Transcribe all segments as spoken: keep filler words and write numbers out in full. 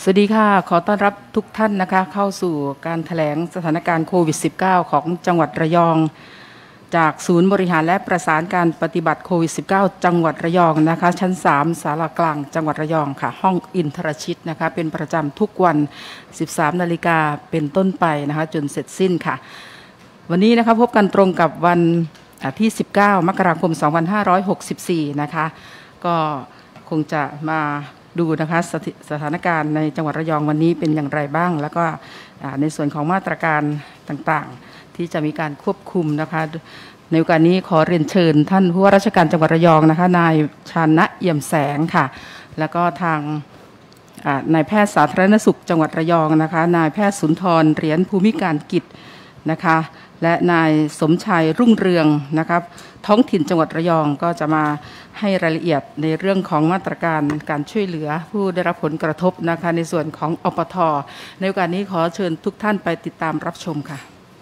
วัสดีค่ะขอต้อนรับทุกท่านนะคะเข้าสู่การแถลงสถานการณ์โควิด สิบเก้า ของจังหวัดระยองจากศูนย์บริหารและประสานการปฏิบัติโควิด สิบเก้า จังหวัดระยองนะคะชั้น สาม ศาลากลางจังหวัดระยองค่ะห้องอินทรชิตนะคะเป็นประจำทุกวัน สิบสาม นาฬิกาเป็นต้นไปนะคะจนเสร็จสิ้นค่ะวันนี้นะคะพบกันตรงกับวันที่ สิบเก้า มกราคม สองพันห้าร้อยหกสิบสี่ นะคะก็คงจะมาดูนะคะส, สถานการณ์ในจังหวัดระยองวันนี้เป็นอย่างไรบ้างแล้วก็ในส่วนของมาตรการต่างๆที่จะมีการควบคุมนะคะในโอกาสนี้ขอเรียนเชิญท่านผู้ว่าราชการจังหวัดระยองนะคะนายชานะเอี่ยมแสงค่ะแล้วก็ทางนายแพทย์สาธารณสุขจังหวัดระยองนะคะนายแพทย์สุนทรเหรียญภูมิการกิจนะคะและนายสมชัยรุ่งเรืองนะครับท้องถิ่นจังหวัดระยองก็จะมาให้รายละเอียดในเรื่องของมาตรการการช่วยเหลือผู้ได้รับผลกระทบนะคะในส่วนของอปท.ในโอกาสนี้ขอเชิญทุกท่านไปติดตามรับชมค่ะ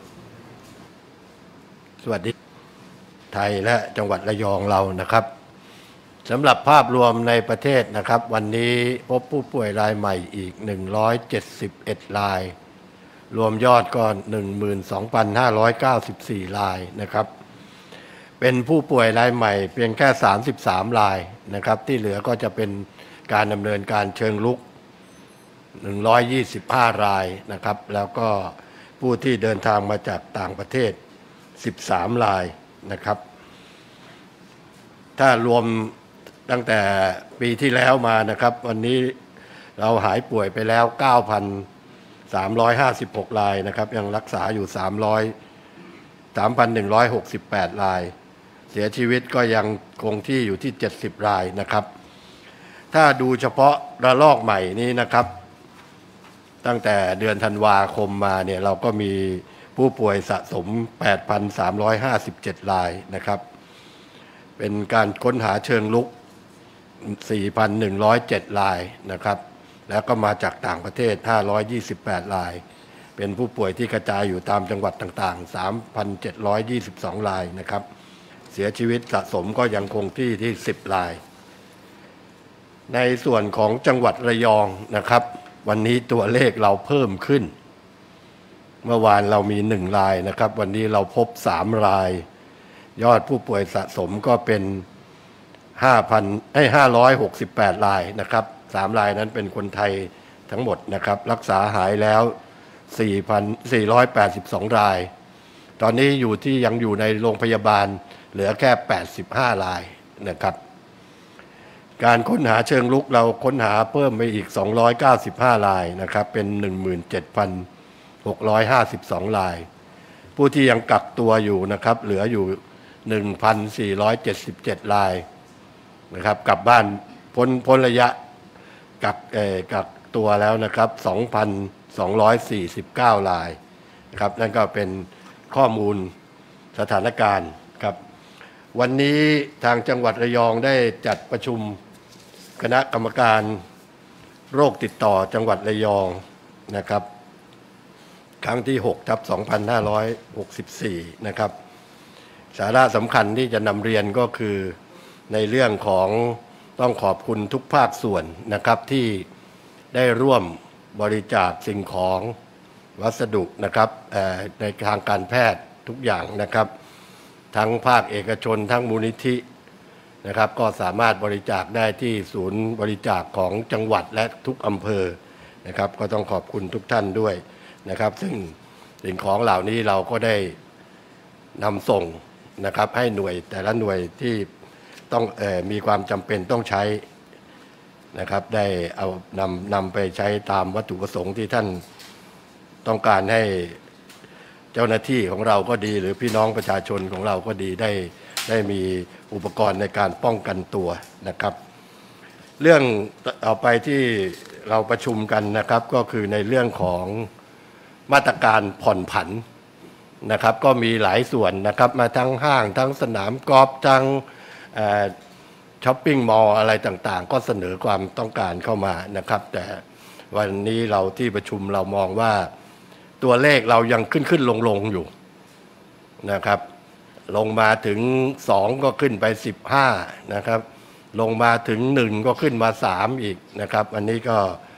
สวัสดีไทยและจังหวัดระยองเรานะครับสำหรับภาพรวมในประเทศนะครับวันนี้พบผู้ป่วยรายใหม่อีกหนึ่งร้อยเจ็ดสิบเอ็ดรายรวมยอดก็ หนึ่งหมื่นสองพันห้าร้อยเก้าสิบสี่ รายนะครับเป็นผู้ป่วยรายใหม่เพียงแค่สามสิบสามรายนะครับที่เหลือก็จะเป็นการดำเนินการเชิงรุกหนึ่งร้อยยี่สิบห้ารายนะครับแล้วก็ผู้ที่เดินทางมาจากต่างประเทศสิบสามรายนะครับถ้ารวมตั้งแต่ปีที่แล้วมานะครับวันนี้เราหายป่วยไปแล้ว เก้าพันสามร้อยห้าสิบหก รายนะครับยังรักษาอยู่สามร้อย สามพันหนึ่งร้อยหกสิบแปด รายเสียชีวิตก็ยังคงที่อยู่ที่เจ็ดสิบรายนะครับถ้าดูเฉพาะระลอกใหม่นี้นะครับตั้งแต่เดือนธันวาคมมาเนี่ยเราก็มีผู้ป่วยสะสม แปดพันสามร้อยห้าสิบเจ็ด รายนะครับเป็นการค้นหาเชิงรุก สี่พันหนึ่งร้อยเจ็ด รายนะครับแล้วก็มาจากต่างประเทศห้าร้อยยี่สิบแปดรายเป็นผู้ป่วยที่กระจายอยู่ตามจังหวัดต่างๆ สามพันเจ็ดร้อยยี่สิบสอง รายนะครับเสียชีวิตสะสมก็ยังคงที่ที่สิบรายในส่วนของจังหวัดระยองนะครับวันนี้ตัวเลขเราเพิ่มขึ้นเมื่อวานเรามีหนึ่งรายนะครับวันนี้เราพบสามรายยอดผู้ป่วยสะสมก็เป็นห้าพันไอ้ห้าร้อยหกสิบแปดรายนะครับสามรายนั้นเป็นคนไทยทั้งหมดนะครับรักษาหายแล้ว สี่พันสี่ร้อยแปดสิบสอง รายตอนนี้อยู่ที่ยังอยู่ในโรงพยาบาลเหลือแค่แปดสิบห้ารายนะครับการค้นหาเชิงรุกเราค้นหาเพิ่มไปอีกสองร้อยเก้าสิบห้ารายนะครับเป็น หนึ่งหมื่นเจ็ดพันหกร้อยห้าสิบสอง รายผู้ที่ยังกักตัวอยู่นะครับเหลืออยู่ หนึ่งพันสี่ร้อยเจ็ดสิบเจ็ด รายนะครับกลับบ้านพ้นพ้นระยะกักเอ่อกักตัวแล้วนะครับ สองพันสองร้อยสี่สิบเก้า รายนะครับนั่นก็เป็นข้อมูลสถานการณ์ครับวันนี้ทางจังหวัดระยองได้จัดประชุมคณะกรรมการโรคติดต่อจังหวัดระยองนะครับครั้งที่หกทับสองพันห้าร้อยหกสิบสี่นะครับสาระสำคัญที่จะนำเรียนก็คือในเรื่องของต้องขอบคุณทุกภาคส่วนนะครับที่ได้ร่วมบริจาคสิ่งของวัสดุนะครับในทางการแพทย์ทุกอย่างนะครับทั้งภาคเอกชนทั้งมูลนิธินะครับก็สามารถบริจาคได้ที่ศูนย์บริจาคของจังหวัดและทุกอำเภอนะครับก็ต้องขอบคุณทุกท่านด้วยนะครับซึ่งสิ่งของเหล่านี้เราก็ได้นำส่งนะครับให้หน่วยแต่ละหน่วยที่ต้องเอ่อมีความจำเป็นต้องใช้นะครับได้เอานำนำไปใช้ตามวัตถุประสงค์ที่ท่านต้องการให้เจ้าหน้าที่ของเราก็ดีหรือพี่น้องประชาชนของเราก็ดีได้ได้มีอุปกรณ์ในการป้องกันตัวนะครับเรื่องเอาไปที่เราประชุมกันนะครับก็คือในเรื่องของมาตรการผ่อนผันนะครับก็มีหลายส่วนนะครับมาทั้งห้างทั้งสนามกอล์ฟทั้งช้อปปิ้งมอลล์อะไรต่างๆก็เสนอความต้องการเข้ามานะครับแต่วันนี้เราที่ประชุมเรามองว่าตัวเลขเรายังขึ้นขึ้นลงลงอยู่นะครับลงมาถึงสองก็ขึ้นไปสิบห้านะครับลงมาถึงหนึ่งก็ขึ้นมาสามอีกนะครับอันนี้ก็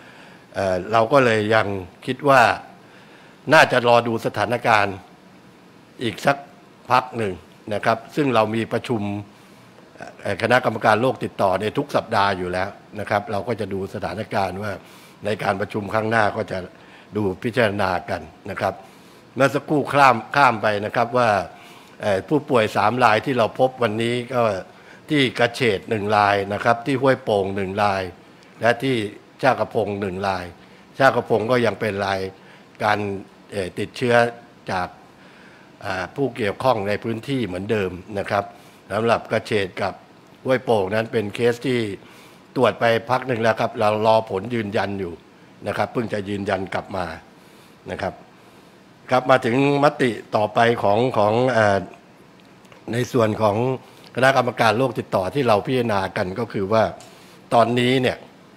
เอ่อเราก็เลยยังคิดว่าน่าจะรอดูสถานการณ์อีกสักพักหนึ่งนะครับซึ่งเรามีประชุมคณะกรรมการโรคติดต่อในทุกสัปดาห์อยู่แล้วนะครับเราก็จะดูสถานการณ์ว่าในการประชุมครั้งหน้าก็จะดูพิจารณากันนะครับเมื่อสักครู่ข้ามข้ามไปนะครับว่าผู้ป่วยสามรายที่เราพบวันนี้ก็ที่กระเฉดหนึ่งรายนะครับที่ห้วยโป่งหนึ่งรายและที่ชากระพงหนึ่งรายชากระพงก็ยังเป็นรายการติดเชื้อจากผู้เกี่ยวข้องในพื้นที่เหมือนเดิมนะครับสำหรับกระเฉดกับห้วยโป่งนั้นเป็นเคสที่ตรวจไปพักหนึ่งแล้วครับเรารอผลยืนยันอยู่นะครับเพิ่งจะยืนยันกลับมานะครับครับมาถึงมติต่อไปของของเอ่อในส่วนของคณะกรรมการโรคติดต่อที่เราพิจารณากันก็คือว่าตอนนี้เนี่ย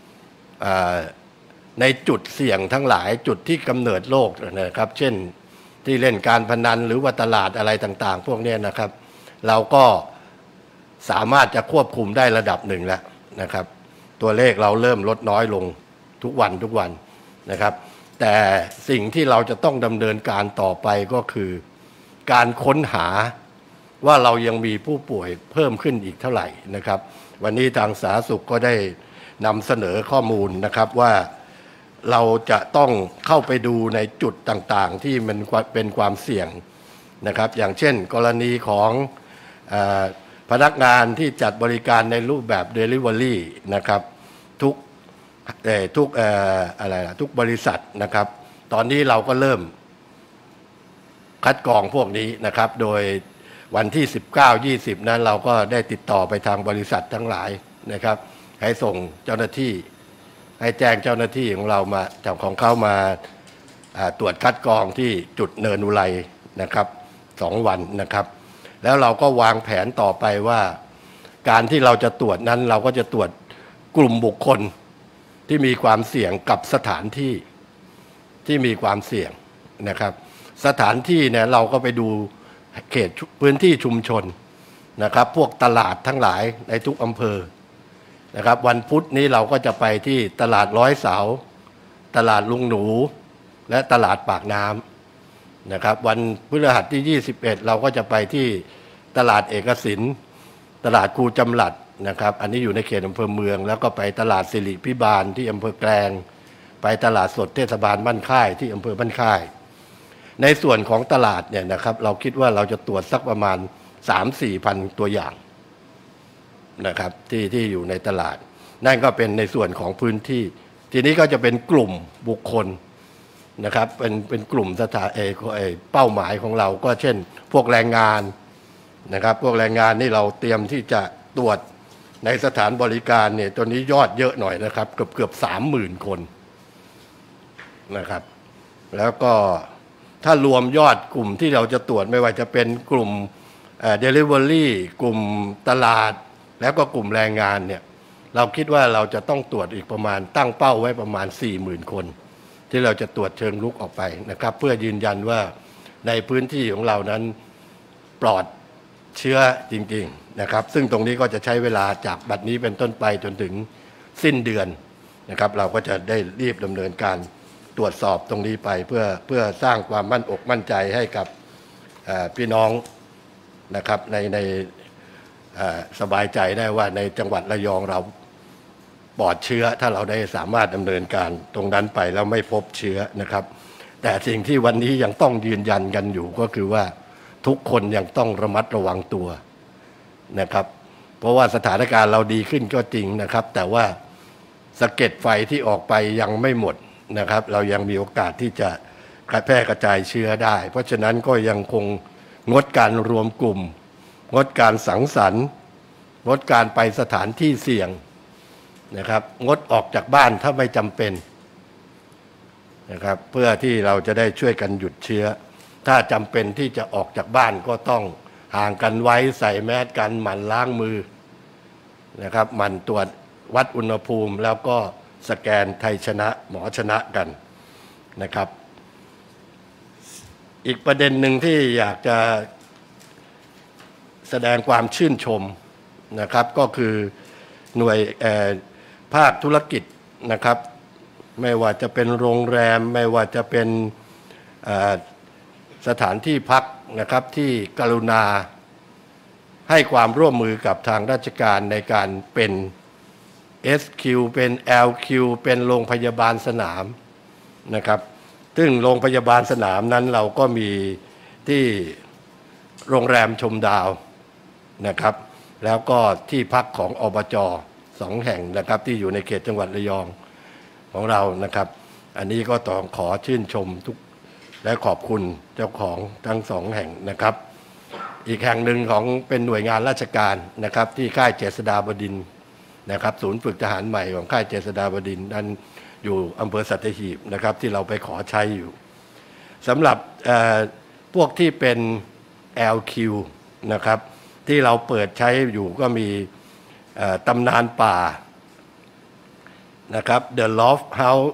ในจุดเสี่ยงทั้งหลายจุดที่กำเนิดโรคนะครับเช่นที่เล่นการพนันหรือว่าตลาดอะไรต่างๆพวกนี้นะครับเราก็สามารถจะควบคุมได้ระดับหนึ่งแล้วนะครับตัวเลขเราเริ่มลดน้อยลงทุกวันทุกวันนะครับแต่สิ่งที่เราจะต้องดำเนินการต่อไปก็คือการค้นหาว่าเรายังมีผู้ป่วยเพิ่มขึ้นอีกเท่าไหร่นะครับวันนี้ทางสาธารณสุขก็ได้นำเสนอข้อมูลนะครับว่าเราจะต้องเข้าไปดูในจุดต่างๆที่มันเป็นความเสี่ยงนะครับอย่างเช่นกรณีของเอ่อพนักงานที่จัดบริการในรูปแบบ Delivery นะครับทุกเอ่อทุกเอ่ออะไรล่ะทุกบริษัทนะครับตอนนี้เราก็เริ่มคัดกรองพวกนี้นะครับโดยวันที่สิบเก้า ยี่สิบนั้นเราก็ได้ติดต่อไปทางบริษัททั้งหลายนะครับให้ส่งเจ้าหน้าที่ให้แจ้งเจ้าหน้าที่ของเรามาจากของเขามาตรวจคัดกรองที่จุดเนินอุไรนะครับสองวันนะครับแล้วเราก็วางแผนต่อไปว่าการที่เราจะตรวจนั้นเราก็จะตรวจกลุ่มบุคคลที่มีความเสี่ยงกับสถานที่ที่มีความเสี่ยงนะครับสถานที่เนี่ยเราก็ไปดูเขตพื้นที่ชุมชนนะครับพวกตลาดทั้งหลายในทุกอำเภอนะครับวันพุธนี้เราก็จะไปที่ตลาดร้อยเสาตลาดลุงหนูและตลาดปากน้ำนะครับวันพฤหัสที่ยี่สิบเอ็ดเราก็จะไปที่ตลาดเอกสินตลาดครูจำหลัดนะครับอันนี้อยู่ในเขตอำเภอเมืองแล้วก็ไปตลาดสิริพิบาลที่อำเภอแกลงไปตลาดสดเทศบาลบ้านค่ายที่อำเภอบ้านค่ายในส่วนของตลาดเนี่ยนะครับเราคิดว่าเราจะตรวจสักประมาณ สามถึงสี่พัน ตัวอย่างนะครับที่ที่อยู่ในตลาดนั่นก็เป็นในส่วนของพื้นที่ทีนี้ก็จะเป็นกลุ่มบุคคลนะครับเป็นเป็นกลุ่มสถานเอเอเป้าหมายของเราก็เช่นพวกแรงงานนะครับพวกแรงงานนี่เราเตรียมที่จะตรวจในสถานบริการเนี่ยตัวนี้ยอดเยอะหน่อยนะครับเกือบเกือบสามหมื่นคนนะครับแล้วก็ถ้ารวมยอดกลุ่มที่เราจะตรวจไม่ว่าจะเป็นกลุ่มเอ่อ delivery กลุ่มตลาดแล้วก็กลุ่มแรงงานเนี่ยเราคิดว่าเราจะต้องตรวจอีกประมาณตั้งเป้าไว้ประมาณ สี่หมื่น คนที่เราจะตรวจเชิงรุกออกไปนะครับเพื่อยืนยันว่าในพื้นที่ของเรานั้นปลอดเชื้อจริงๆนะครับซึ่งตรงนี้ก็จะใช้เวลาจากบัดนี้เป็นต้นไปจนถึงสิ้นเดือนนะครับเราก็จะได้รีบดำเนินการตรวจสอบตรงนี้ไปเพื่อเพื่อสร้างความมั่นอกมั่นใจให้กับพี่น้องนะครับในในสบายใจได้ว่าในจังหวัดระยองเราปลอดเชื้อถ้าเราได้สามารถดำเนินการตรงนั้นไปแล้วไม่พบเชื้อนะครับแต่สิ่งที่วันนี้ยังต้องยืนยันกันอยู่ก็คือว่าทุกคนยังต้องระมัดระวังตัวนะครับเพราะว่าสถานการณ์เราดีขึ้นก็จริงนะครับแต่ว่าสะเก็ดไฟที่ออกไปยังไม่หมดนะครับเรายังมีโอกาสที่จะแพร่กระจายเชื้อได้เพราะฉะนั้นก็ยังคงงดการรวมกลุ่มงดการสังสรรค์งดการไปสถานที่เสี่ยงนะครับงดออกจากบ้านถ้าไม่จำเป็นนะครับเพื่อที่เราจะได้ช่วยกันหยุดเชื้อถ้าจำเป็นที่จะออกจากบ้านก็ต้องห่างกันไว้ใส่แมสกันหมั่นล้างมือนะครับหมั่นตรวจวัดอุณหภูมิแล้วก็สแกนไทยชนะหมอชนะกันนะครับอีกประเด็นหนึ่งที่อยากจะแสดงความชื่นชมนะครับก็คือหน่วยภาคธุรกิจนะครับไม่ว่าจะเป็นโรงแรมไม่ว่าจะเป็นสถานที่พักนะครับที่กรุณาให้ความร่วมมือกับทางราชการในการเป็น เอส คิว เป็น แอล คิว เป็นโรงพยาบาลสนามนะครับซึ่งโรงพยาบาลสนามนั้นเราก็มีที่โรงแรมชมดาวนะครับแล้วก็ที่พักของอบจ.สองแห่งนะครับที่อยู่ในเขตจังหวัดระยองของเรานะครับอันนี้ก็ต้องขอชื่นชมทุกและขอบคุณเจ้าของทั้งสองแห่งนะครับอีกแห่งหนึ่งของเป็นหน่วยงานราชการนะครับที่ค่ายเจษฎาบดินทร์นะครับศูนย์ฝึกทหารใหม่ของค่ายเจษฎาบดินทร์นั้นอยู่อำเภอสัตหีบนะครับที่เราไปขอใช้อยู่สำหรับพวกที่เป็น แอล คิว นะครับที่เราเปิดใช้อยู่ก็มีตำนานป่านะครับ The Loft House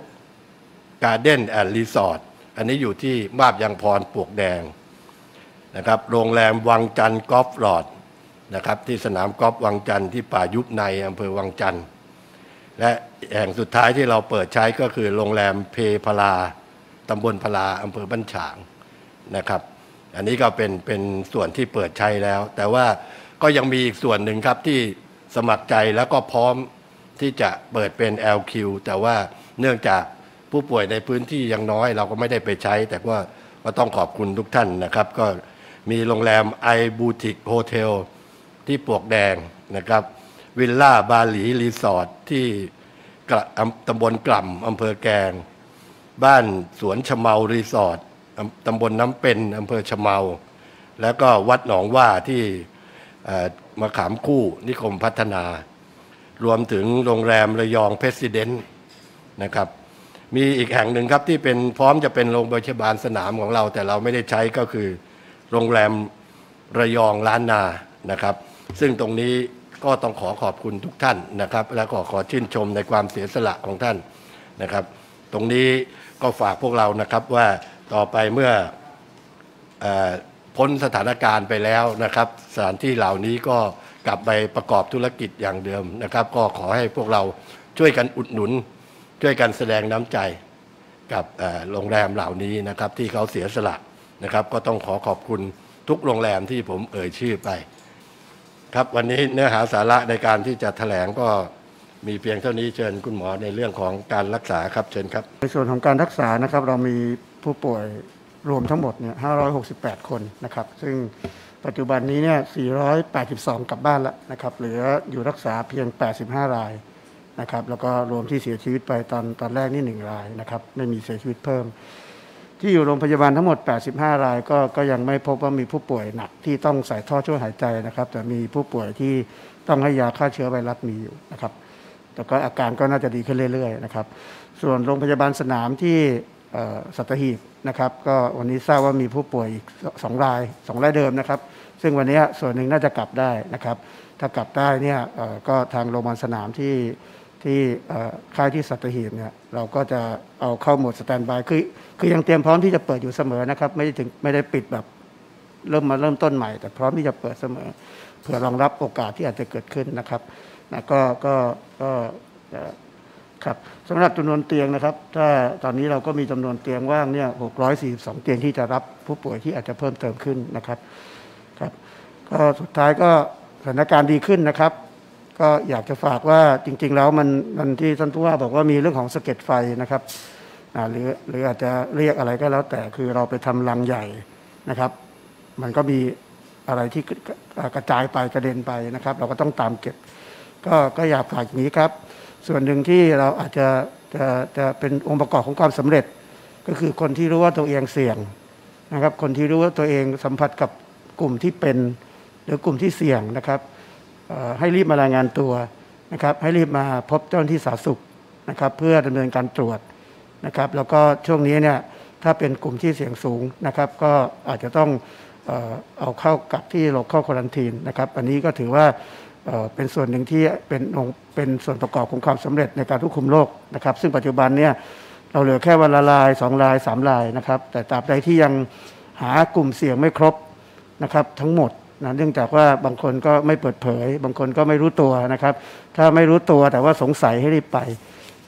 Garden and Resort อันนี้อยู่ที่มาบยางพรปลวกแดงนะครับโรงแรมวังจันทร์กอล์ฟลอดนะครับที่สนามกอล์ฟวังจันทร์ที่ป่ายุบในอำเภอวังจันทร์และแห่งสุดท้ายที่เราเปิดใช้ก็คือโรงแรมเพพลาตำบลพลาอำเภอบ้านฉางนะครับอันนี้ก็เป็นเป็นส่วนที่เปิดใช้แล้วแต่ว่าก็ยังมีอีกส่วนหนึ่งครับที่สมัครใจแล้วก็พร้อมที่จะเปิดเป็น แอล คิว แต่ว่าเนื่องจากผู้ป่วยในพื้นที่ยังน้อยเราก็ไม่ได้ไปใช้แต่ว่าก็ต้องขอบคุณทุกท่านนะครับก็มีโรงแรมไอบูติกโฮเทลที่ปลวกแดงนะครับวิลล่าบาหลีรีสอร์ทที่ตำบลกล่ำอำเภอแกลงบ้านสวนชะเมารีสอร์ทตำบลน้ำเป็นอำเภอชะเมาแล้วก็วัดหนองว่าที่มะขามคู่นิคมพัฒนารวมถึงโรงแรมระยองเพรสิเดนต์นะครับมีอีกแห่งหนึ่งครับที่เป็นพร้อมจะเป็นโรงพยาบาลสนามของเราแต่เราไม่ได้ใช้ก็คือโรงแรมระยองล้านนานะครับซึ่งตรงนี้ก็ต้องขอขอบคุณทุกท่านนะครับและก็ขอชื่นชมในความเสียสละของท่านนะครับตรงนี้ก็ฝากพวกเรานะครับว่าต่อไปเมื่อพ้นสถานการณ์ไปแล้วนะครับสถานที่เหล่านี้ก็กลับไปประกอบธุรกิจอย่างเดิมนะครับก็ขอให้พวกเราช่วยกันอุดหนุนช่วยกันแสดงน้ำใจกับโรงแรมเหล่านี้นะครับที่เขาเสียสละนะครับก็ต้องขอขอบคุณทุกโรงแรมที่ผมเอ่ยชื่อไปครับวันนี้เนื้อหาสาระในการที่จะแถลงก็มีเพียงเท่านี้เชิญคุณหมอในเรื่องของการรักษาครับเชิญครับในส่วนของการรักษานะครับเรามีผู้ป่วยรวมทั้งหมดเนี่ยห้าร้อยหกสิบแปดคนนะครับซึ่งปัจจุบันนี้เนี่ยสี่ร้อยแปดสิบสองกลับบ้านแล้วนะครับเหลืออยู่รักษาเพียงแปดสิบห้ารายนะครับแล้วก็รวมที่เสียชีวิตไปตอนตอนแรกนี่หนึ่งรายนะครับไม่มีเสียชีวิตเพิ่มที่อยู่โรงพยาบาลทั้งหมดแปดสิบห้ารายก็ก็ยังไม่พบว่ามีผู้ป่วยหนักที่ต้องใส่ท่อช่วยหายใจนะครับแต่มีผู้ป่วยที่ต้องให้ยาฆ่าเชื้อไวรัสมีอยู่นะครับแต่ก็อาการก็น่าจะดีขึ้นเรื่อยๆนะครับส่วนโรงพยาบาลสนามที่สัตหีบนะครับก็วันนี้ทราบว่ามีผู้ป่วยอีกสองรายสองรายเดิมนะครับซึ่งวันนี้ส่วนหนึ่งน่าจะกลับได้นะครับถ้ากลับได้เนี่ยก็ทางโรงพยาบาลสนามที่ที่ค่ายที่สัตหีบเนี่ยเราก็จะเอาเข้าโหมดสแตนด์บายคือคือยังเตรียมพร้อมที่จะเปิดอยู่เสมอนะครับไม่ได้ถึงไม่ได้ปิดแบบเริ่มมาเริ่มต้นใหม่แต่พร้อมที่จะเปิดเสมอเพื่อรองรับโอกาสที่อาจจะเกิดขึ้นนะครับนะก็ก็ก็ครับสำหรับจำนวนเตียงนะครับถ้าตอนนี้เราก็มีจำนวนเตียงว่างเนี่ยหกร้อยสี่สิบสองเตียงที่จะรับผู้ป่วยที่อาจจะเพิ่มเติมขึ้นนะครับครับก็สุดท้ายก็สถานการณ์ดีขึ้นนะครับก็อยากจะฝากว่าจริงๆแล้วมันมันที่ท่านผู้ว่าบอกว่ามีเรื่องของสะเก็ดไฟนะครับหรือหรืออาจจะเรียกอะไรก็แล้วแต่คือเราไปทำรังใหญ่นะครับมันก็มีอะไรที่กระจายไปกระเด็นไปนะครับเราก็ต้องตามเก็บก็ก็อยากฝากอย่างนี้ครับส่วนหนึ่งที่เราอาจจะจะจะเป็นองค์ประกอบของความสำเร็จก็คือคนที่รู้ว่าตัวเองเสี่ยงนะครับคนที่รู้ว่าตัวเองสัมผัสกับกลุ่มที่เป็นหรือกลุ่มที่เสี่ยงนะครับให้รีบมารายงานตัวนะครับให้รีบมาพบเจ้าหน้าที่สาธารณสุขนะครับเพื่อดำเนินการตรวจนะครับแล้วก็ช่วงนี้เนี่ยถ้าเป็นกลุ่มที่เสี่ยงสูงนะครับก็อาจจะต้องเอ่อเอาเข้ากับที่โลคอลควอรันทีนนะครับอันนี้ก็ถือว่าเอ่อเป็นส่วนหนึ่งที่เป็นเป็นส่วนประกอบของความสำเร็จในการควบคุมโรคนะครับซึ่งปัจจุบันเนี่ยเราเหลือแค่วันละรายสองรายสามรายนะครับแต่ตราบใดที่ยังหากลุ่มเสี่ยงไม่ครบนะครับทั้งหมดนะเนื่องจากว่าบางคนก็ไม่เปิดเผยบางคนก็ไม่รู้ตัวนะครับถ้าไม่รู้ตัวแต่ว่าสงสัยให้รีบไป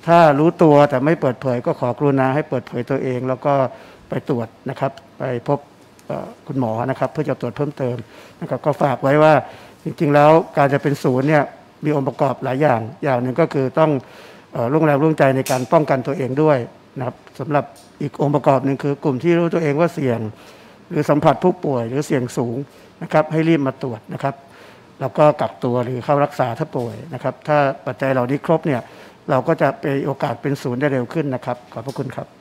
ถ้ารู้ตัวแต่ไม่เปิดเผยก็ขอกรุณาให้เปิดเผยตัวเองแล้วก็ไปตรวจนะครับไปพบคุณหมอนะครับเพื่อจะตรวจเพิ่มเติมนะครับก็ฝากไว้ว่าจริงๆแล้วการจะเป็นศูนย์เนี่ยมีองค์ประกอบหลายอย่างอย่างหนึ่งก็คือต้องร่วมแรงร่วมใจในการป้องกันตัวเองด้วยนะครับสำหรับอีกองค์ประกอบหนึ่งคือกลุ่มที่รู้ตัวเองว่าเสี่ยงหรือสัมผัสผู้ป่วยหรือเสี่ยงสูงนะครับให้รีบมาตรวจนะครับแล้วก็กักตัวหรือเข้ารักษาถ้าป่วยนะครับถ้าปัจจัยเหล่านี้ครบเนี่ยเราก็จะเป็นโอกาสเป็นศูนย์ได้เร็วขึ้นนะครับขอบพระคุณครับ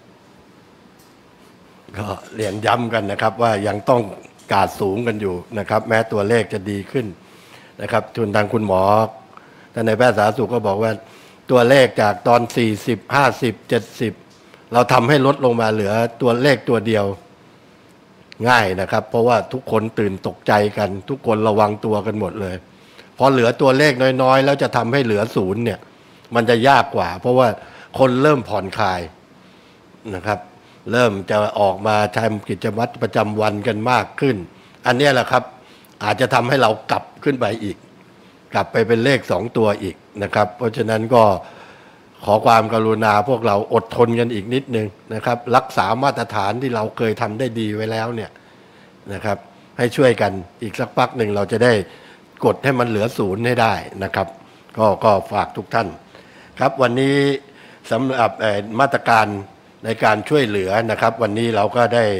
ก็เรียนย้ำกันนะครับว่ายังต้องการสูงกันอยู่นะครับแม้ตัวเลขจะดีขึ้นนะครับจนทางคุณหมอท่านนายแพทย์สาธารณสุขก็บอกว่าตัวเลขจากตอนสี่สิบ ห้าสิบ เจ็ดสิบเราทำให้ลดลงมาเหลือตัวเลขตัวเดียวง่ายนะครับเพราะว่าทุกคนตื่นตกใจกันทุกคนระวังตัวกันหมดเลยพอเหลือตัวเลขน้อยๆแล้วจะทำให้เหลือศูนย์เนี่ยมันจะยากกว่าเพราะว่าคนเริ่มผ่อนคลายนะครับเริ่มจะออกมาทำกิจวัตรประจำวันกันมากขึ้นอันนี้แหละครับอาจจะทำให้เรากลับขึ้นไปอีกกลับไปเป็นเลขสองตัวอีกนะครับเพราะฉะนั้นก็ขอความกรุณาพวกเราอดทนกันอีกนิดนึงนะครับรักษามาตรฐานที่เราเคยทำได้ดีไว้แล้วเนี่ยนะครับให้ช่วยกันอีกสักพักหนึ่งเราจะได้กดให้มันเหลือศูนย์ให้ได้นะครับก็ก็ฝากทุกท่านครับวันนี้สำหรับมาตรการในการช่วยเหลือนะครับวันนี้เราก็ได้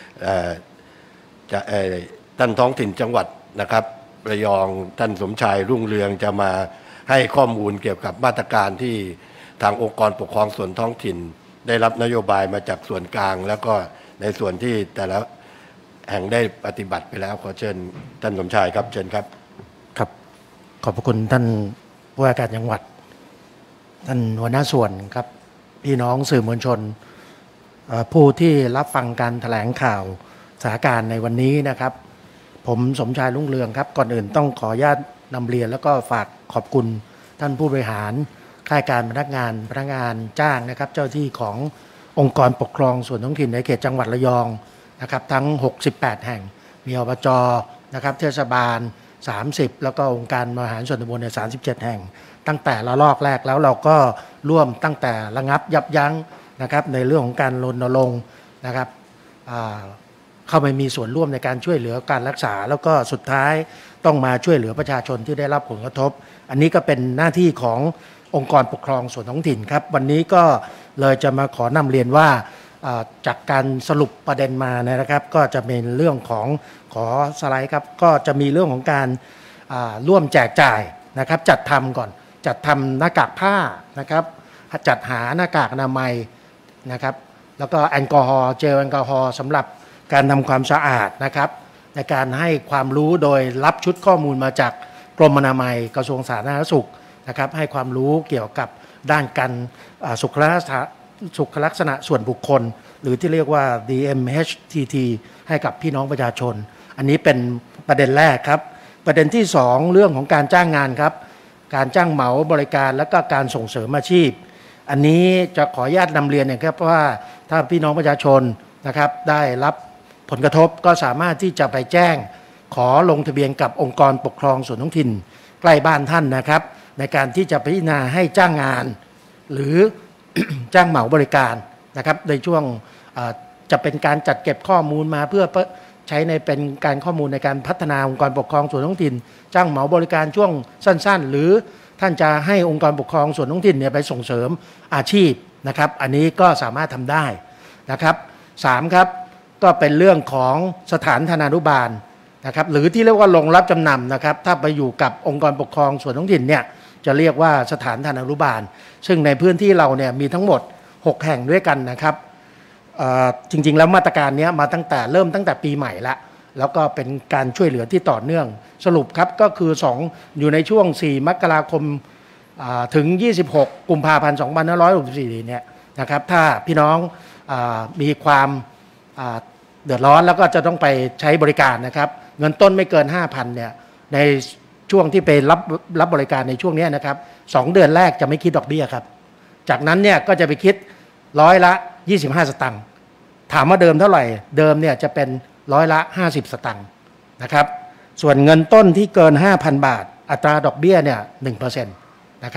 จะท่านท้องถิ่นจังหวัดนะครับระยองท่านสมชายรุ่งเรืองจะมาให้ข้อมูลเกี่ยวกับมาตรการที่ทางองค์กรปกครองส่วนท้องถิ่นได้รับนโยบายมาจากส่วนกลางแล้วก็ในส่วนที่แต่ละแห่งได้ปฏิบัติไปแล้วขอเชิญท่านสมชายครับเชิญครับครับขอบพระคุณท่านผู้ว่าการจังหวัดท่านหัวหน้าส่วนครับพี่น้องสื่อมวลชนผู้ที่รับฟังการแถลงข่าวสถานการณ์ในวันนี้นะครับผมสมชายรุ่งเรืองครับก่อนอื่นต้องขออนุญาตนำเรียนแล้วก็ฝากขอบคุณท่านผู้บริหารข้าราชการพนักงานพนักงานจ้างนะครับเจ้าที่ขององค์กรปกครองส่วนท้องถิ่นในเขตจังหวัดระยองนะครับทั้งหกสิบแปดแห่งมีอบจนะครับเทศบาลสามสิบแล้วก็องค์การบริหารส่วนตำบลในสามสิบเจ็ดแห่งตั้งแต่ละลอกแรกแล้วเราก็ร่วมตั้งแต่ระงับยับยั้งนะครับในเรื่องของการรณรงค์นะครับเข้าไปมีส่วนร่วมในการช่วยเหลือการรักษาแล้วก็สุดท้ายต้องมาช่วยเหลือประชาชนที่ได้รับผลกระทบอันนี้ก็เป็นหน้าที่ขององค์กรปกครองส่วนท้องถิ่นครับวันนี้ก็เลยจะมาขอนำเรียนว่าจากการสรุปประเด็นมานะครับก็จะเป็นเรื่องของขอสไลด์ครับก็จะมีเรื่องของการร่วมแจกจ่ายนะครับจัดทำก่อนจัดทำหน้ากากผ้านะครับจัดหาหน้ากากอนามัยนะครับแล้วก็แอลกอฮอล์เจลแอลกอฮอล์สำหรับการทำความสะอาดนะครับในการให้ความรู้โดยรับชุดข้อมูลมาจากกรมอนามัยกระทรวงสาธารณสุขนะครับให้ความรู้เกี่ยวกับด้านการสุขลักษณะสุขลักษณะส่วนบุคคลหรือที่เรียกว่า ดี เอ็ม เอช ที ที ให้กับพี่น้องประชาชนอันนี้เป็นประเด็นแรกครับประเด็นที่สองเรื่องของการจ้างงานครับการจ้างเหมาบริการและก็การส่งเสริมอาชีพอันนี้จะขออนุญาตนำเรียนนะครับว่าถ้าพี่น้องประชาชนนะครับได้รับผลกระทบก็สามารถที่จะไปแจ้งขอลงทะเบียนกับองค์กรปกครองส่วนท้องถิ่นใกล้บ้านท่านนะครับในการที่จะพิจารณาให้จ้างงานหรือ จ้างเหมาบริการนะครับในช่วงจะเป็นการจัดเก็บข้อมูลมาเพื่อใช้ในเป็นการข้อมูลในการพัฒนาองค์กรปกครองส่วนท้องถิ่นจ้างเหมาบริการช่วงสั้นๆหรือท่านจะให้องค์กรปกครองส่วนท้องถิ่นเนี่ยไปส่งเสริมอาชีพนะครับอันนี้ก็สามารถทำได้นะครับสามครับก็เป็นเรื่องของสถานธนานุบาลนะครับหรือที่เรียกว่าโรงรับจำนำนะครับถ้าไปอยู่กับองค์กรปกครองส่วนท้องถิ่นเนี่ยจะเรียกว่าสถานธนานุบาลซึ่งในพื้นที่เราเนี่ยมีทั้งหมดหกแห่งด้วยกันนะครับจริงๆแล้วมาตรการนี้มาตั้งแต่เริ่มตั้งแต่ปีใหม่ละแล้วก็เป็นการช่วยเหลือที่ต่อเนื่องสรุปครับก็คือสองอยู่ในช่วงสี่มกราคมถึงยี่สิบหกกุมภาพันธ์สองพันห้าร้อยหกสิบสี่เนี่ยนะครับถ้าพี่น้องมีความเดือดร้อนแล้วก็จะต้องไปใช้บริการนะครับเงินต้นไม่เกิน ห้าพัน เนี่ยในช่วงที่ไปรับรับบริการในช่วงนี้นะครับสองเดือนแรกจะไม่คิดดอกเบี้ยครับจากนั้นเนี่ยก็จะไปคิดร้อยละยี่สิบห้าสตางค์ถามว่าเดิมเท่าไหร่เดิมเนี่ยจะเป็นร้อยละห้าสิบสตางค์นะครับส่วนเงินต้นที่เกิน ห้าพัน บาทอัตราดอกเบี้ยเนี่ย หนึ่งเปอร์เซ็นต์ นะครับ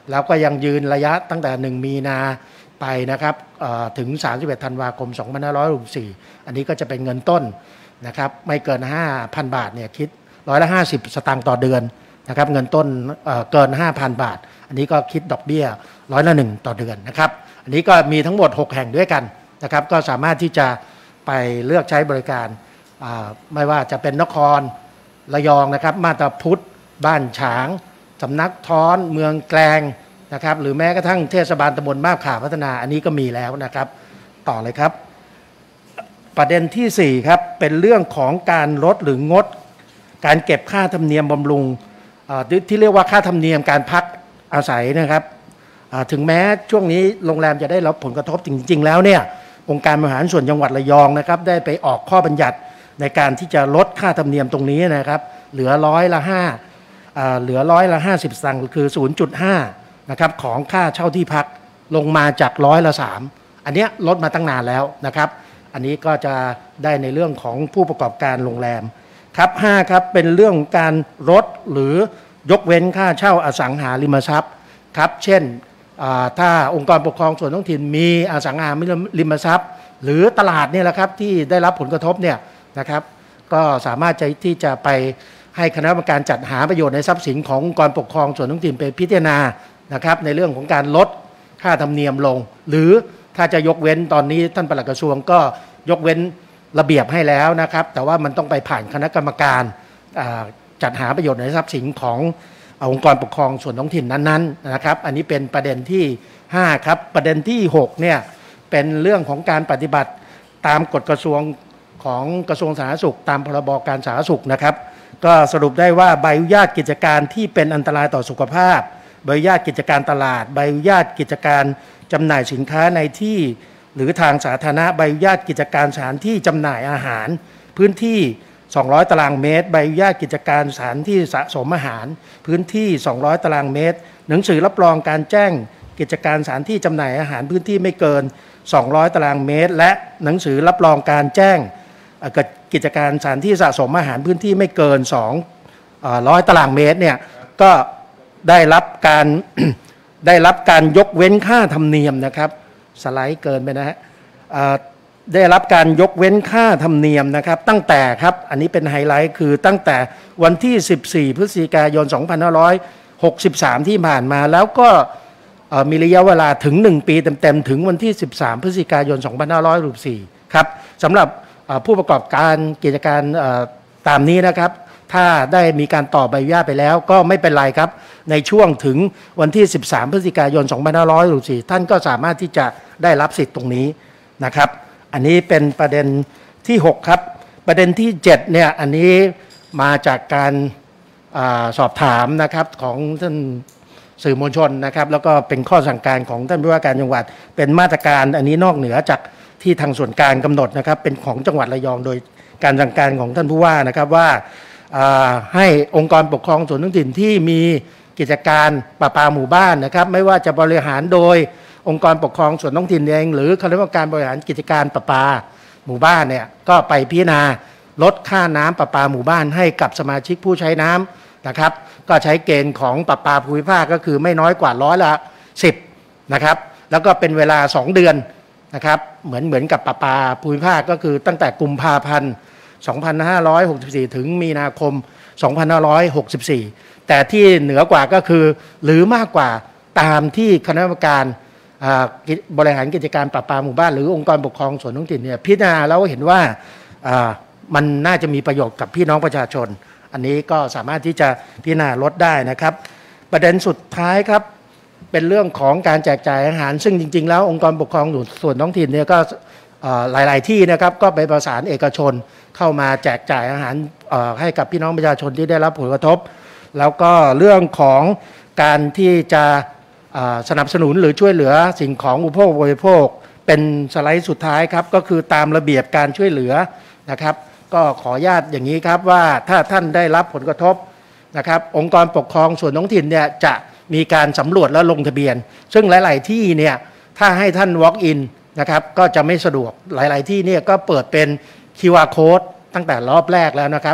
แล้วก็ยังยืนระยะตั้งแต่หนึ่งมีนาไปนะครับถึงสามสิบเอ็ดธันวาคมสองพันห้าร้อยหกสิบสี่อันนี้ก็จะเป็นเงินต้นนะครับไม่เกิน ห้าพัน บาทเนี่ยคิดร้อยละห้าสิบสตางค์ต่อเดือนนะครับเงินต้นเอ่อเกิน ห้าพัน บาทอันนี้ก็คิดดอกเบี้ยร้อยละหนึ่งต่อเดือนนะครับอันนี้ก็มีทั้งหมดหกแห่งด้วยกันนะครับก็สามารถที่จะไปเลือกใช้บริการไม่ว่าจะเป็นนครระยองนะครับมาตาพุธบ้านฉางสำนักท้อนเมืองแกลงนะครับหรือแม้กระทั่งเทศบาลตำบลมาบขาพัฒนาอันนี้ก็มีแล้วนะครับต่อเลยครับประเด็นที่สี่ครับเป็นเรื่องของการลดหรืองดการเก็บค่าธรรมเนียมบำรุงที่เรียกว่าค่าธรรมเนียมการพักอาศัยนะครับถึงแม้ช่วงนี้โรงแรมจะได้รับผลกระทบจริงๆแล้วเนี่ยองค์การบริหารส่วนจังหวัดระยองนะครับได้ไปออกข้อบัญญัติในการที่จะลดค่าธรรมเนียมตรงนี้นะครับเหลือร้อยละห้าเหลือร้อยละห้าสิบสตางค์คือ ศูนย์จุดห้า นะครับของค่าเช่าที่พักลงมาจากร้อยละสามอันนี้ลดมาตั้งนานแล้วนะครับอันนี้ก็จะได้ในเรื่องของผู้ประกอบการโรงแรมครับห้าครับเป็นเรื่องการลดหรือยกเว้นค่าเช่าอสังหาริมทรัพย์ครับเช่นถ้าองค์กรปกครองส่วนท้องถิ่นมีอสังหาริมทรัพย์หรือตลาดเนี่ยแหละครับที่ได้รับผลกระทบเนี่ยนะครับก็สามารถที่จะไปให้คณะกรรมการจัดหาประโยชน์ในทรัพย์สินขององค์กรปกครองส่วนท้องถิ่นไปพิจารณานะครับในเรื่องของการลดค่าธรรมเนียมลงหรือถ้าจะยกเว้นตอนนี้ท่านปลัดกระทรวงก็ยกเว้นระเบียบให้แล้วนะครับแต่ว่ามันต้องไปผ่านคณะกรรมการจัดหาประโยชน์ในทรัพย์สินขององค์กรปกครองส่วนท้องถิ่นนั้นๆนะครับอันนี้เป็นประเด็นที่ห้าครับประเด็นที่หกเนี่ยเป็นเรื่องของการปฏิบัติตามกฎกระทรวงของกระทรวงสาธารณสุขตามพรบการสาธารณสุขนะครับก็สรุปได้ว่าใบอนุญาตกิจการที่เป็นอันตรายต่อสุขภาพใบอนุญาตกิจการตลาดใบอนุญาตกิจการจำหน่ายสินค้าในที่หรือทางสาธารณะใบอนุญาตกิจการสถานที่จำหน่ายอาหารพื้นที่สองร้อยตารางเมตรใบอนุญาตกิจการสถานที่สะสมอาหารพื้นที่สองร้อยตารางเมตรหนังสือรับรองการแจ้งกิจการสถานที่จำหน่ายอาหารพื้นที่ไม่เกินสองร้อยตารางเมตรและหนังสือรับรองการแจ้งกิจการสถานที่สะสมอาหารพื้นที่ไม่เกินสองร้อยตารางเมตรเนี่ยก็ได้รับการ ได้รับการยกเว้นค่าธรรมเนียมนะครับสไลด์เกินไปนะฮะได้รับการยกเว้นค่าธรรมเนียมนะครับตั้งแต่ครับอันนี้เป็นไฮไลท์คือตั้งแต่วันที่สิบสี่พฤศจิกายนสองพันห้าร้อยหกสิบสามที่ผ่านมาแล้วก็มีระยะเวลาถึงหนึ่งปีเต็มๆถึงวันที่สิบสามพฤศจิกายนสองพันห้าร้อยหกสิบสี่ครับสำหรับผู้ประกอบการกิจการตามนี้นะครับถ้าได้มีการต่อใบอนุญาตไปแล้วก็ไม่เป็นไรครับในช่วงถึงวันที่สิบสามพฤศจิกายนสองพันห้าร้อยหกสิบสี่ท่านก็สามารถที่จะได้รับสิทธิ์ตรงนี้นะครับอันนี้เป็นประเด็นที่หกครับประเด็นที่เจ็ดเนี่ยอันนี้มาจากการอาสอบถามนะครับของท่านสื่อมวลชนนะครับแล้วก็เป็นข้อสั่งการของท่านผู้ว่าการจังหวัดเป็นมาตรการอันนี้นอกเหนือจากที่ทางส่วนกลางกำหนดนะครับเป็นของจังหวัดระยองโดยการสั่งการของท่านผู้ว่านะครับว่าให้องค์กรปกครองส่วนท้องถิ่นที่มีกิจการประปาหมู่บ้านนะครับไม่ว่าจะบริหารโดยองค์กรปกครองส่วนท้องถิ่นเองหรือคณะกรรมการบริหารกิจการประปาหมู่บ้านเนี่ยก็ไปพิจารณาลดค่าน้ำประปาหมู่บ้านให้กับสมาชิกผู้ใช้น้ำนะครับก็ใช้เกณฑ์ของประปาภูมิภาคก็คือไม่น้อยกว่าร้อยละสิบนะครับแล้วก็เป็นเวลาสองเดือนนะครับเหมือนเหมือนกับประปาภูมิภาคก็คือตั้งแต่กุมภาพันธ์สองพันห้าร้อยหกสิบสี่ถึงมีนาคมสองพันห้าร้อยหกสิบสี่แต่ที่เหนือกว่าก็คือหรือมากกว่าตามที่คณะกรรมการบริหารกิจการประปาหมู่บ้านหรือองค์กรปกครองส่วนท้องถิ่นเนี่ยพิจารณาแล้วเห็นว่ามันน่าจะมีประโยชน์กับพี่น้องประชาชนอันนี้ก็สามารถที่จะพิจารณาลดได้นะครับประเด็นสุดท้ายครับเป็นเรื่องของการแจกจ่ายอาหารซึ่งจริงๆแล้วองค์กรปกครองส่วนท้องถิ่นเนี่ยก็หลายๆที่นะครับก็ไปประสานเอกชนเข้ามาแจกจ่ายอาหารให้กับพี่น้องประชาชนที่ได้รับผลกระทบแล้วก็เรื่องของการที่จะสนับสนุนหรือช่วยเหลือสิ่งของอุปโภคบริโภคเป็นสไลด์สุดท้ายครับก็คือตามระเบียบการช่วยเหลือนะครับก็ขออนุญาตอย่างนี้ครับว่าถ้าท่านได้รับผลกระทบนะครับองค์กรปกครองส่วนท้องถิ่นเนี่ยจะมีการสำรวจและลงทะเบียนซึ่งหลายๆที่เนี่ยถ้าให้ท่าน walk in นะครับก็จะไม่สะดวกหลายๆที่เนี่ยก็เปิดเป็น คิว อาร์ code ตั้งแต่รอบแรกแล้วนะครับ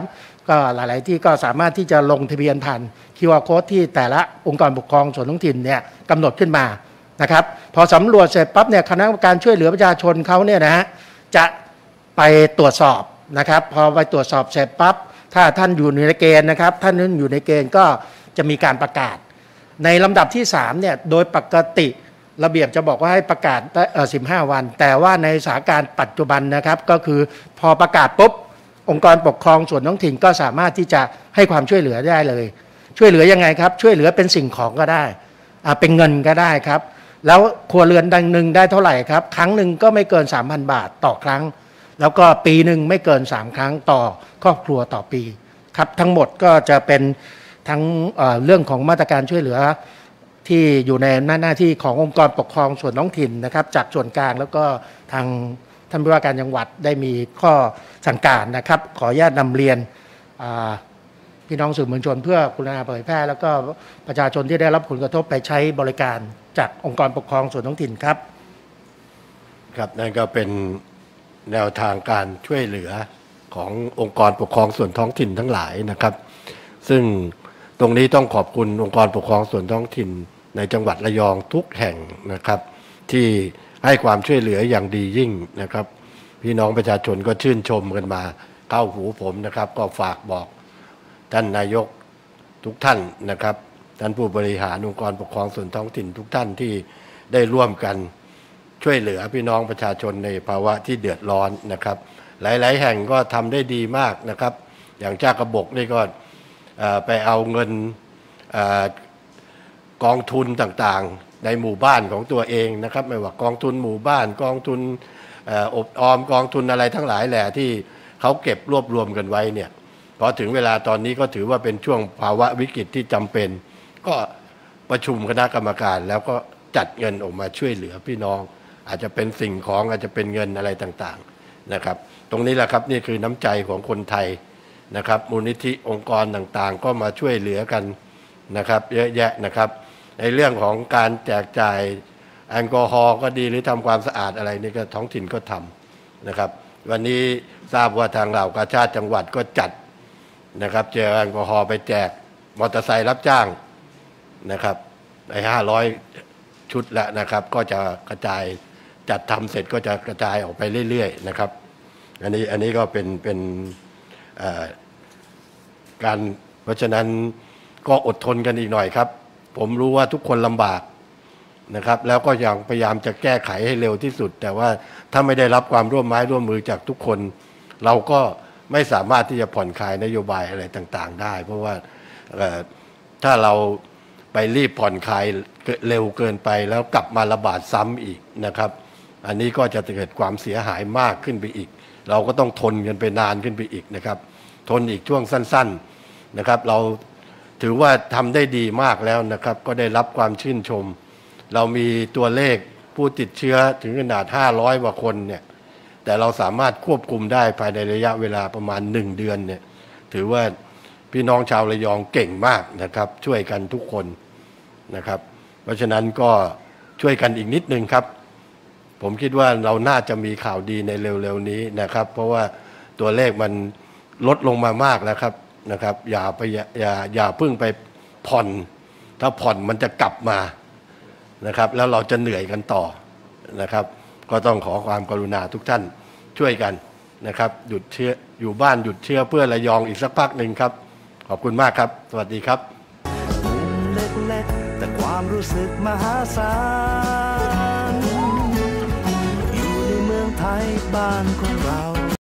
ก็หลายๆที่ก็สามารถที่จะลงทะเบียนผ่าน คิว อาร์ Code ที่แต่ละองค์กรปกครองส่วนท้องถิ่นเนี่ยกำหนดขึ้นมานะครับพอสำรวจเสร็จปั๊บเนี่ยคณะกรรมการช่วยเหลือประชาชนเขาเนี่ยนะฮะจะไปตรวจสอบนะครับพอไปตรวจสอบเสร็จปั๊บถ้าท่านอยู่ในเกณฑ์นะครับท่านนั้นอยู่ในเกณฑ์ก็จะมีการประกาศในลำดับที่สามเนี่ยโดยปกติระเบียบจะบอกว่าให้ประกาศได้เอ่อสิบห้าวันแต่ว่าในสถานการณ์ปัจจุบันนะครับก็คือพอประกาศปุ๊บองค์กรปกครองส่วนท้องถิ่นก็สามารถที่จะให้ความช่วยเหลือได้เลยช่วยเหลือยังไงครับช่วยเหลือเป็นสิ่งของก็ได้อ่าเป็นเงินก็ได้ครับแล้วครัวเรือนดังหนึ่งได้เท่าไหร่ครับครั้งหนึ่งก็ไม่เกิน สามพัน บาทต่อครั้งแล้วก็ปีหนึ่งไม่เกินสามครั้งต่อครอบครัวต่อปีครับทั้งหมดก็จะเป็นทั้งเอ่อเรื่องของมาตรการช่วยเหลือที่อยู่ในหน้าที่ขององค์กรปกครองส่วนท้องถิ่นนะครับจากส่วนกลางแล้วก็ทางท่านผู้ว่าการจังหวัดได้มีข้อสั่งการนะครับขออนุญาตนำเรียนพี่น้องสื่อมวลชนเพื่อกรุณาเผยแพร่แล้วก็ประชาชนที่ได้รับผลกระทบไปใช้บริการจากองค์กรปกครองส่วนท้องถิ่นครับครับนั่นก็เป็นแนวทางการช่วยเหลือขององค์กรปกครองส่วนท้องถิ่นทั้งหลายนะครับซึ่งตรงนี้ต้องขอบคุณองค์กรปกครองส่วนท้องถิ่นในจังหวัดระยองทุกแห่งนะครับที่ให้ความช่วยเหลืออย่างดียิ่งนะครับพี่น้องประชาชนก็ชื่นชมกันมาเข้าหูผมนะครับก็ฝากบอกท่านนายกทุกท่านนะครับท่านผู้บริหารองค์กรปกครองส่วนท้องถิ่นทุกท่านที่ได้ร่วมกันช่วยเหลือพี่น้องประชาชนในภาวะที่เดือดร้อนนะครับหลายๆแห่งก็ทำได้ดีมากนะครับอย่างจากระบบนี่ก็ไปเอาเงินกองทุนต่างๆในหมู่บ้านของตัวเองนะครับไม่ว่ากองทุนหมู่บ้านกองทุนอบออมกองทุนอะไรทั้งหลายแหละที่เขาเก็บรวบรวมกันไว้เนี่ยพอถึงเวลาตอนนี้ก็ถือว่าเป็นช่วงภาวะวิกฤตที่จำเป็นก็ประชุมคณะกรรมการแล้วก็จัดเงินออกมาช่วยเหลือพี่น้องอาจจะเป็นสิ่งของอาจจะเป็นเงินอะไรต่างๆนะครับตรงนี้แหละครับนี่คือน้ำใจของคนไทยนะครับมูลนิธิองค์กรต่างๆก็มาช่วยเหลือกันนะครับเยอะแยะนะครับในเรื่องของการแจกจ่ายแอลกอฮอล์ก็ดีหรือทำความสะอาดอะไรนี่ก็ท้องถิ่นก็ทำนะครับวันนี้ทราบว่าทางเหล่ากาชาติจังหวัดก็จัดนะครับเจลแอลกอฮอล์ไปแจกมอเตอร์ไซค์รับจ้างนะครับในห้าร้อยชุดแล้วนะครับก็จะกระจายจัดทำเสร็จก็จะกระจายออกไปเรื่อยๆนะครับอันนี้อันนี้ก็เป็นเป็นการเพราะฉะนั้นก็อดทนกันอีกหน่อยครับผมรู้ว่าทุกคนลำบากนะครับแล้วก็ยังพยายามจะแก้ไขให้เร็วที่สุดแต่ว่าถ้าไม่ได้รับความร่วมไม้ร่วมมือจากทุกคนเราก็ไม่สามารถที่จะผ่อนคลายนโยบายอะไรต่างๆได้เพราะว่าถ้าเราไปรีบผ่อนคลายเร็วเกินไปแล้วกลับมาระบาดซ้ำอีกนะครับอันนี้ก็จะเกิดความเสียหายมากขึ้นไปอีกเราก็ต้องทนกันไปนานขึ้นไปอีกนะครับทนอีกช่วงสั้นๆนะครับเราถือว่าทำได้ดีมากแล้วนะครับก็ได้รับความชื่นชมเรามีตัวเลขผู้ติดเชื้อถึงขนาดห้าร้อยกว่าคนเนี่ยแต่เราสามารถควบคุมได้ภายในระยะเวลาประมาณหนึ่งเดือนเนี่ยถือว่าพี่น้องชาวระยองเก่งมากนะครับช่วยกันทุกคนนะครับเพราะฉะนั้นก็ช่วยกันอีกนิดนึงครับผมคิดว่าเราน่าจะมีข่าวดีในเร็วๆนี้นะครับเพราะว่าตัวเลขมันลดลงมามากแล้วครับนะครับอย่าไปอย่าอย่าเพิ่งไปผ่อนถ้าผ่อนมันจะกลับมานะครับแล้วเราจะเหนื่อยกันต่อนะครับก็ต้องขอความกรุณาทุกท่านช่วยกันนะครับหยุดเชื้ออยู่บ้านหยุดเชื้อเพื่อระยองอีกสักพักหนึ่งครับขอบคุณมากครับสวัสดีครับเล็กๆแต่ความรู้สึกมหาศาลอยู่ในเมืองไทยบ้านของเรา